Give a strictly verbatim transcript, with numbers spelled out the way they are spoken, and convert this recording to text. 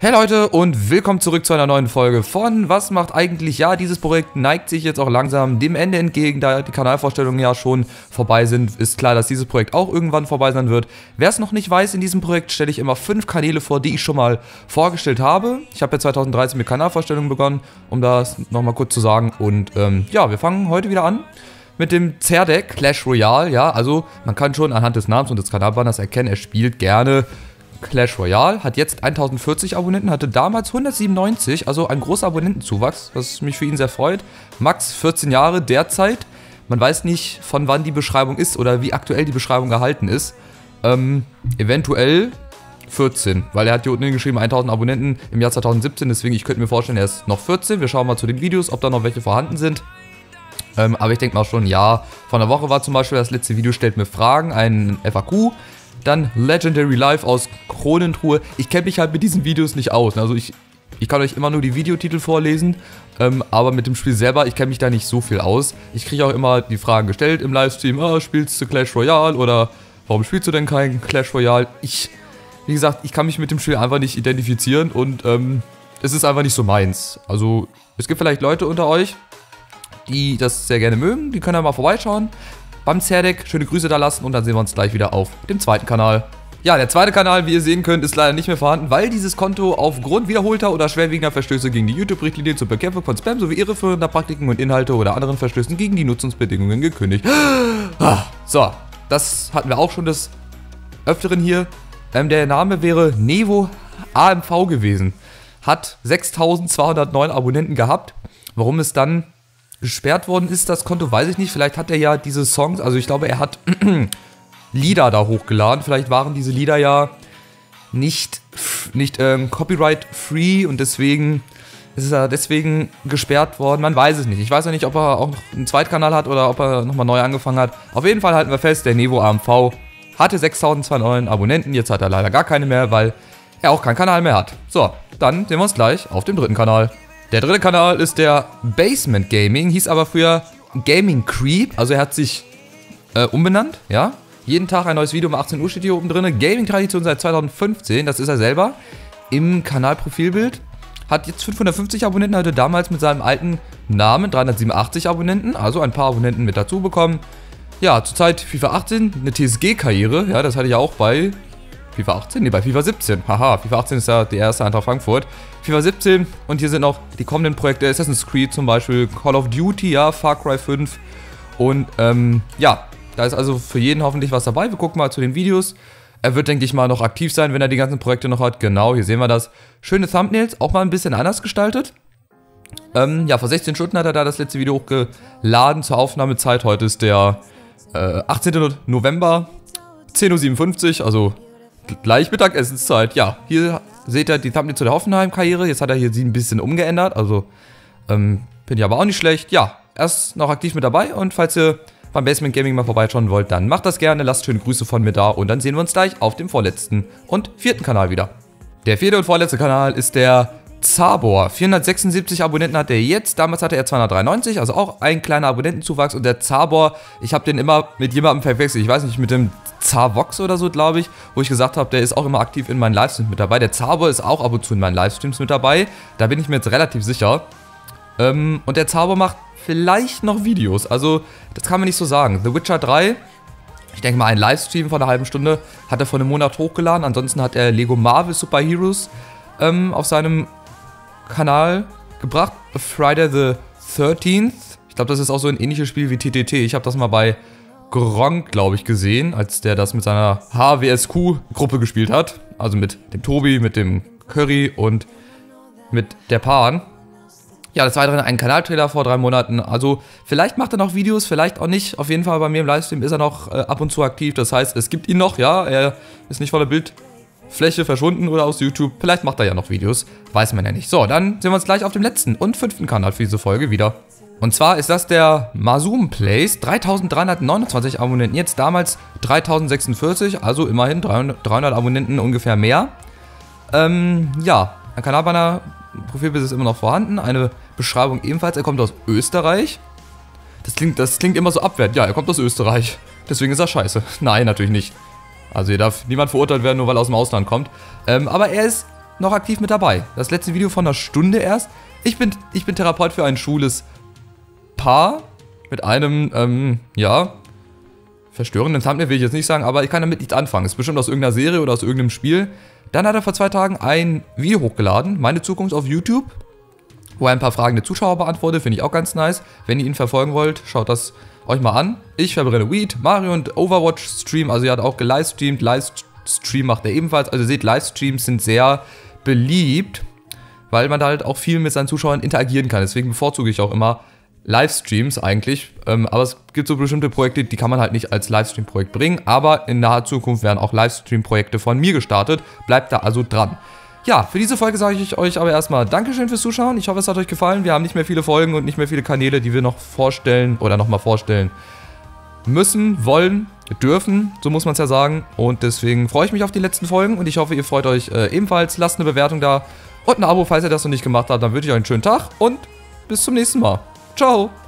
Hey Leute und willkommen zurück zu einer neuen Folge von Was macht eigentlich? Ja, dieses Projekt neigt sich jetzt auch langsam dem Ende entgegen, da die Kanalvorstellungen ja schon vorbei sind. Ist klar, dass dieses Projekt auch irgendwann vorbei sein wird. Wer es noch nicht weiß, in diesem Projekt stelle ich immer fünf Kanäle vor, die ich schon mal vorgestellt habe. Ich habe ja zweitausenddreizehn mit Kanalvorstellungen begonnen, um das nochmal kurz zu sagen. Und ähm, ja, wir fangen heute wieder an mit dem Zerdek Clash Royale. Ja, also man kann schon anhand des Namens und des Kanalbanners erkennen, er spielt gerne Clash Royale, hat jetzt tausendvierzig Abonnenten, hatte damals hundertsiebenundneunzig, also ein großer Abonnentenzuwachs, was mich für ihn sehr freut. Max, vierzehn Jahre derzeit. Man weiß nicht, von wann die Beschreibung ist oder wie aktuell die Beschreibung gehalten ist. Ähm, eventuell vierzehn, weil er hat hier unten geschrieben tausend Abonnenten im Jahr zweitausendsiebzehn, deswegen ich könnte mir vorstellen, er ist noch vierzehn. Wir schauen mal zu den Videos, ob da noch welche vorhanden sind. Ähm, aber ich denke mal schon, ja. Von der Woche war zum Beispiel das letzte Video, stellt mir Fragen, ein F A Q. Dann Legendary Life aus Kronentruhe. Ich kenne mich halt mit diesen Videos nicht aus. Also ich, ich kann euch immer nur die Videotitel vorlesen. Ähm, aber mit dem Spiel selber, ich kenne mich da nicht so viel aus. Ich kriege auch immer die Fragen gestellt im Livestream. Ah, spielst du Clash Royale? Oder warum spielst du denn kein Clash Royale? Ich, wie gesagt, ich kann mich mit dem Spiel einfach nicht identifizieren. Und ähm, es ist einfach nicht so meins. Also es gibt vielleicht Leute unter euch, die das sehr gerne mögen. Die können ja mal vorbeischauen beim Zerdek, schöne Grüße da lassen und dann sehen wir uns gleich wieder auf dem zweiten Kanal. Ja, der zweite Kanal, wie ihr sehen könnt, ist leider nicht mehr vorhanden, weil dieses Konto aufgrund wiederholter oder schwerwiegender Verstöße gegen die YouTube-Richtlinie zur Bekämpfung von Spam sowie irreführender Praktiken und Inhalte oder anderen Verstößen gegen die Nutzungsbedingungen gekündigt. So, das hatten wir auch schon des Öfteren hier. Ähm, der Name wäre Nevo A M V gewesen. Hat sechstausendzweihundertneun Abonnenten gehabt. Warum es dann gesperrt worden ist, das Konto, weiß ich nicht. Vielleicht hat er ja diese Songs, also ich glaube, er hat Lieder da hochgeladen. Vielleicht waren diese Lieder ja nicht, nicht ähm, copyright-free und deswegen ist er deswegen gesperrt worden. Man weiß es nicht. Ich weiß ja nicht, ob er auch noch einen Zweitkanal hat oder ob er nochmal neu angefangen hat. Auf jeden Fall halten wir fest, der Nevo A M V hatte sechstausendzweihundertneun Abonnenten. Jetzt hat er leider gar keine mehr, weil er auch keinen Kanal mehr hat. So, dann sehen wir uns gleich auf dem dritten Kanal. Der dritte Kanal ist der Basement Gaming, hieß aber früher Gaming Creep, also er hat sich äh, umbenannt, ja. Jeden Tag ein neues Video um achtzehn Uhr steht hier oben drin. Gaming-Tradition seit zweitausendfünfzehn, das ist er selber. Im Kanalprofilbild. Hat jetzt fünfhundertfünfzig Abonnenten, hatte damals mit seinem alten Namen dreihundertsiebenundachtzig Abonnenten, also ein paar Abonnenten mit dazu bekommen. Ja, zurzeit FIFA achtzehn, eine T S G-Karriere, ja, das hatte ich ja auch bei FIFA achtzehn? Ne, bei FIFA siebzehn. Haha, FIFA achtzehn ist ja die erste Eintracht Frankfurt. FIFA siebzehn und hier sind auch die kommenden Projekte Assassin's Creed zum Beispiel, Call of Duty, ja, Far Cry fünf. Und ähm, ja, da ist also für jeden hoffentlich was dabei. Wir gucken mal zu den Videos. Er wird, denke ich mal, noch aktiv sein, wenn er die ganzen Projekte noch hat. Genau, hier sehen wir das. Schöne Thumbnails, auch mal ein bisschen anders gestaltet. Ähm, ja, vor sechzehn Stunden hat er da das letzte Video hochgeladen zur Aufnahmezeit. Heute ist der äh, achtzehnten November, zehn Uhr siebenundfünfzig, also gleich Mittagessenszeit. Ja, hier seht ihr die Thumbnail zu der Hoffenheim-Karriere. Jetzt hat er hier sie ein bisschen umgeändert. Also, ähm, finde ich aber auch nicht schlecht. Ja, er ist noch aktiv mit dabei. Und falls ihr beim Basement Gaming mal vorbeischauen wollt, dann macht das gerne. Lasst schöne Grüße von mir da. Und dann sehen wir uns gleich auf dem vorletzten und vierten Kanal wieder. Der vierte und vorletzte Kanal ist der Zabor. vierhundertsechsundsiebzig Abonnenten hat er jetzt. Damals hatte er zweihundertdreiundneunzig. Also auch ein kleiner Abonnentenzuwachs. Und der Zabor, ich habe den immer mit jemandem verwechselt. Ich weiß nicht, mit dem Zavox oder so, glaube ich, wo ich gesagt habe, der ist auch immer aktiv in meinen Livestreams mit dabei. Der Zabor ist auch ab und zu in meinen Livestreams mit dabei. Da bin ich mir jetzt relativ sicher. Ähm, und der Zabor macht vielleicht noch Videos. Also, das kann man nicht so sagen. The Witcher drei, ich denke mal, ein Livestream von einer halben Stunde hat er vor einem Monat hochgeladen. Ansonsten hat er Lego Marvel Super Heroes ähm, auf seinem Kanal gebracht. Friday the thirteenth. Ich glaube, das ist auch so ein ähnliches Spiel wie T T T. Ich habe das mal bei Gronk, glaube ich, gesehen, als der das mit seiner H W S Q-Gruppe gespielt hat. Also mit dem Tobi, mit dem Curry und mit der Pan. Ja, des Weiteren ein Kanaltrailer vor drei Monaten. Also vielleicht macht er noch Videos, vielleicht auch nicht. Auf jeden Fall bei mir im Livestream ist er noch äh, ab und zu aktiv. Das heißt, es gibt ihn noch, ja. Er ist nicht von der Bildfläche verschwunden oder aus YouTube. Vielleicht macht er ja noch Videos. Weiß man ja nicht. So, dann sehen wir uns gleich auf dem letzten und fünften Kanal für diese Folge wieder. Und zwar ist das der Masum Plays, dreitausenddreihundertneunundzwanzig Abonnenten, jetzt damals dreitausendsechsundvierzig, also immerhin dreihundert Abonnenten ungefähr mehr. Ähm, ja, ein Kanalbanner, Profilbild ist immer noch vorhanden, eine Beschreibung ebenfalls, er kommt aus Österreich. Das klingt, das klingt immer so abwertend, ja, er kommt aus Österreich, deswegen ist er scheiße. Nein, natürlich nicht. Also hier darf niemand verurteilt werden, nur weil er aus dem Ausland kommt. Ähm, aber er ist noch aktiv mit dabei. Das letzte Video von einer Stunde erst. Ich bin, ich bin Therapeut für ein schwules Paar mit einem, ähm, ja, verstörenden Thumbnail will ich jetzt nicht sagen, aber ich kann damit nichts anfangen. Ist bestimmt aus irgendeiner Serie oder aus irgendeinem Spiel. Dann hat er vor zwei Tagen ein Video hochgeladen, meine Zukunft auf YouTube, wo er ein paar Fragen der Zuschauer beantwortet, finde ich auch ganz nice. Wenn ihr ihn verfolgen wollt, schaut das euch mal an. Ich verbrenne Weed, Mario und Overwatch Stream, also er hat auch gelivestreamt, Livestream macht er ebenfalls. Also ihr seht, Livestreams sind sehr beliebt, weil man da halt auch viel mit seinen Zuschauern interagieren kann. Deswegen bevorzuge ich auch immer Livestreams eigentlich, ähm, aber es gibt so bestimmte Projekte, die kann man halt nicht als Livestream-Projekt bringen, aber in naher Zukunft werden auch Livestream-Projekte von mir gestartet. Bleibt da also dran. Ja, für diese Folge sage ich euch aber erstmal Dankeschön fürs Zuschauen. Ich hoffe, es hat euch gefallen. Wir haben nicht mehr viele Folgen und nicht mehr viele Kanäle, die wir noch vorstellen oder nochmal vorstellen müssen, wollen, dürfen, so muss man es ja sagen. Und deswegen freue ich mich auf die letzten Folgen und ich hoffe, ihr freut euch äh, ebenfalls. Lasst eine Bewertung da und ein Abo, falls ihr das noch nicht gemacht habt. Dann wünsche ich euch einen schönen Tag und bis zum nächsten Mal. Ciao!